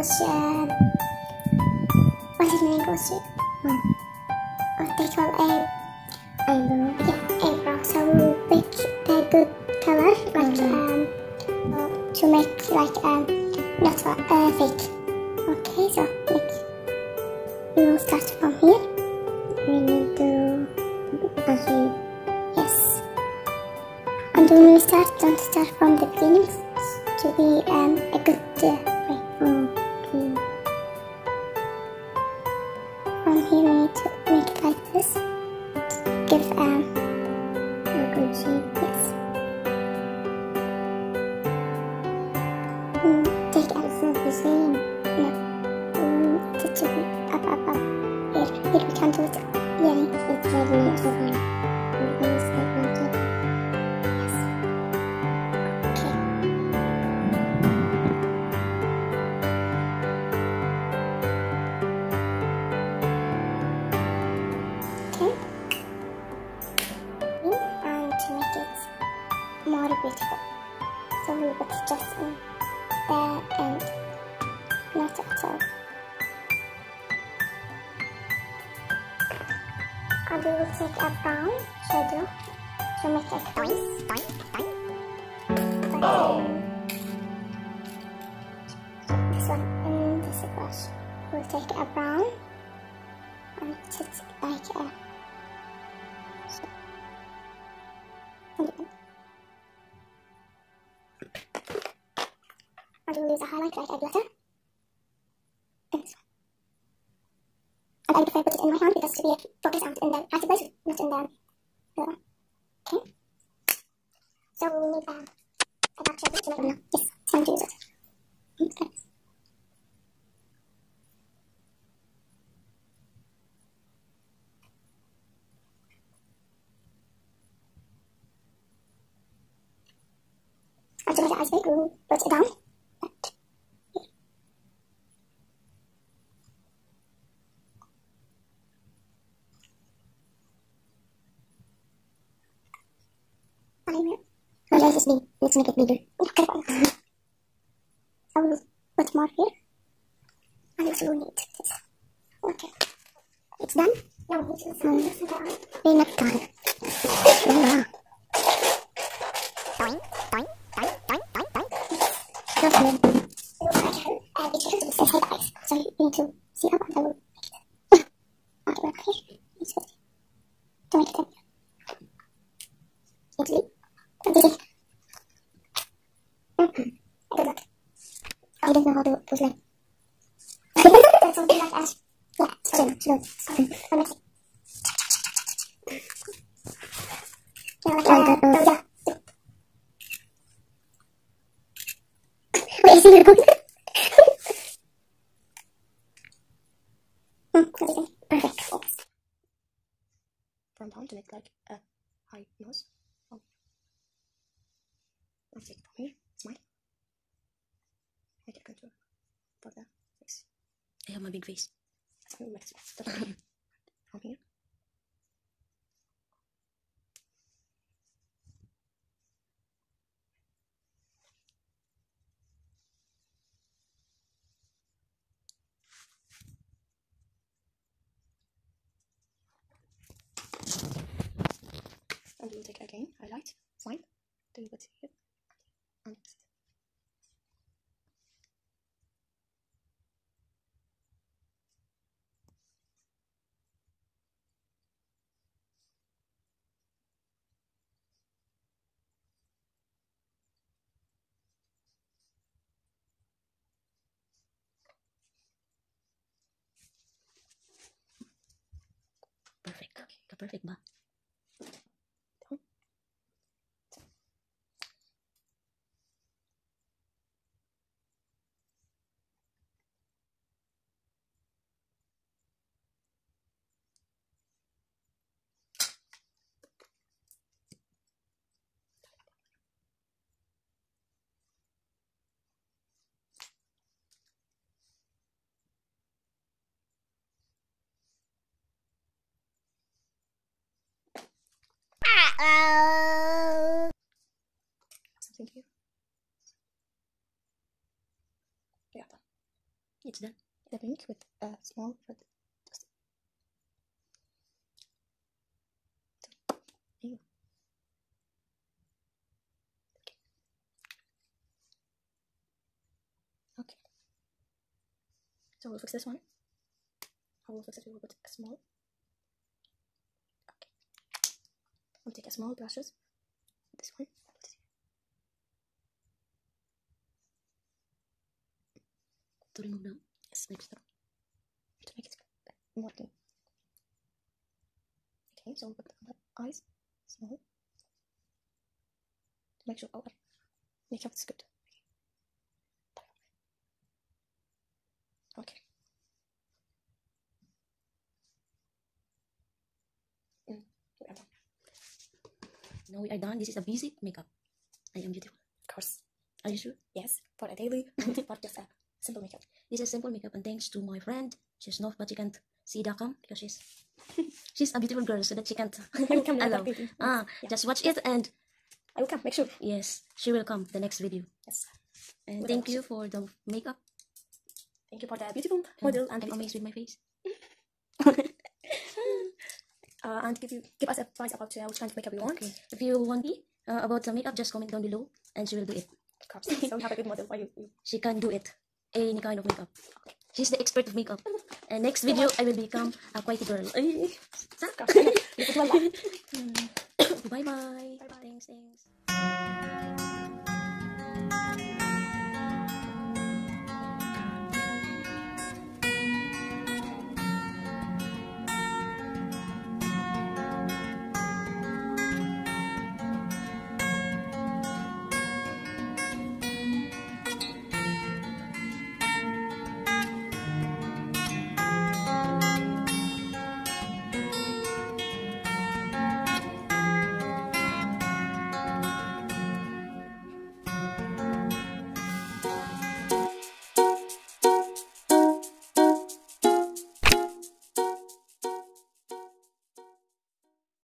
English, what is in English? What they call eyebrow. Yeah, eyebrow. So we'll pick a good color, like to make like not fake. Okay, so we will start from here. We need to yes. And when we start, don't start from the beginning. To be a good way. Okay. From here we need to make it like this. Give a good shape. Yes. Take everything the same. No. It should be up. Here we can do it. Yeah, it's very nice. Yes. Okay. And to make it more beautiful, so we put just in the end, not at all. And we will take a brown shadow to make a face. This one and this brush. We'll take a brown and put it like a and we'll use a highlight like a glitter. And this one. And I prefer put it in my hand because to be focused out in the active place, not in the other one. Okay. So we will need a dark shadow to make it. Yes, time to use it. Okay. And to make the eyes big, we will put it down. Let's make it bigger. Okay. So we'll put more here. And also we'll need this. Okay. It's done? No, it's not done. We're not done. So you need to see up and I will make it. Okay, here. It's good. To make it up. Easily. This is good luck. I don't know how to put it. That's something like ash. Yeah, slow. I'll make it. Yeah, like yeah. Wait, see you. Perfect. From down to make like a high nose. Let's take it from here. Smile. Make it contour for the face. I have my big face. So we'll make it start from here. From here. And we'll take again highlight. Smile. Do you put it here? And next. Perfect. Perfect ba? It's done. The pink with a small red dust. Ew. Okay. So we'll fix this one. I will fix it. We will put a small. Okay. I'll take a small brushes. This one. To remove now. Yes, next step. To make it more clean. Okay, so we'll put the eyes small. To make sure our makeup is good. Okay. We are done. Now we are done. This is a basic makeup. I am beautiful. Of course. Are you sure? Yes, for a daily, for just a simple makeup. This is simple makeup, and thanks to my friend. She's not, but she can't see the cam because she's a beautiful girl, so that she can't I will come allow. later. Ah, Yeah. just watch it, and I will come, make sure. yes, she will come the next video. Yes. And Good thank luck. you for the makeup. Thank you for the beautiful model and I'm amazed with my face. and give us advice about which kind of makeup you want. Okay. If you want me about the makeup, just comment down below, and she will do it. Of course. So we have a good model for you. She can do it. Any kind of makeup. She's the expert of makeup. And next video, I will become a white girl. Of course. Bye bye. Bye-bye.